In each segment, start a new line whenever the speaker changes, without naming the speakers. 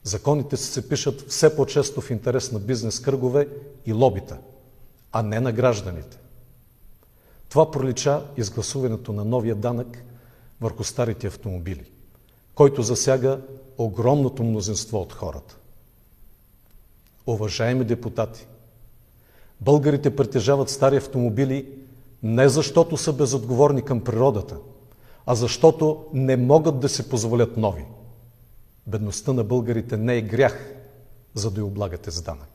Законите се пишат все по-често в интерес на бизнес кръгове и лобита, а не на гражданите. Това пролича из гласуването на новия данък върху старите автомобили, който засяга огромното мнозинство от хората. Уважаеми депутати, българите притежават стари автомобили не защото са безотговорни към природата, а защото не могат да си позволят нови. Бедността на българите не е грях, за да я облагате с данък.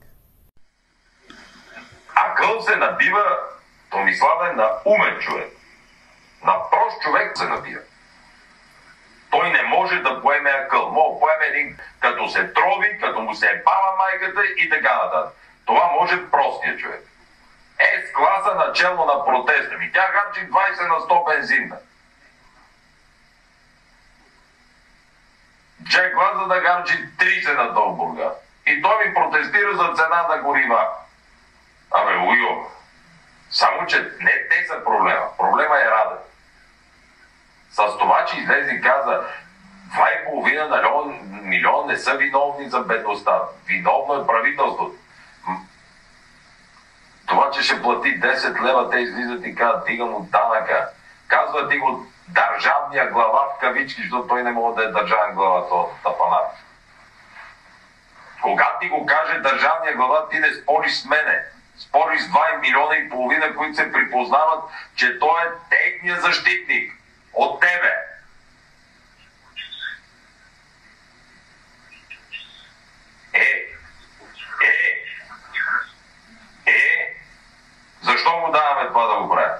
Акъл се набива, Томиславе, на умен човек. На прост човек се набива. Той не може да поеме акъл. Може да поеме един, като се трови, като му се е бава майката и така нататък. Това може простия човек. С класа начало на протеста ми. Тя харчи 20 на 100 бензина. Че класа да харчи 30 на 100 в Бургас. И той ми протестира за цена на горива. Абе, уйо. Само, че не те са проблема. Проблема е Раде. С това, че излезе и каза 2,5 милиона не са виновни за бедността. Виновно е правителството. Това, че ще плати 10 лева, те излизат и казват, дигам от данъка. Казва ти го държавния глава в кавички, защото той не може да е държавен глава, този тапанар. Когато ти го каже държавния глава, ти не спориш с мене. Спориш с 2,5 милиона, които се припознават, че той е техния защитник. От тебе. Защо му даваме това да го правим?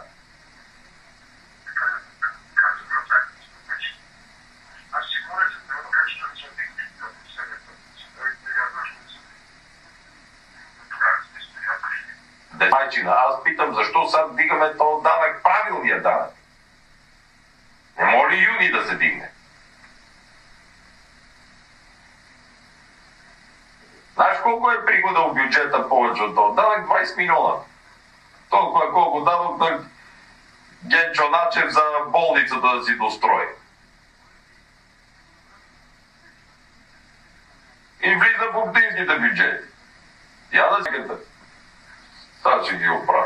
Аз питам, защо сега дигаме този данък, правилния данък? Не може ли юни да се дигне? Знаеш колко е прихода в бюджета повече от този данък? 20 милиона. Толкова колко дадох на Генчо Начев за болницата да си дострои. И влиза в общинските бюджети. Я да си гъта. Сега ще ги оправя.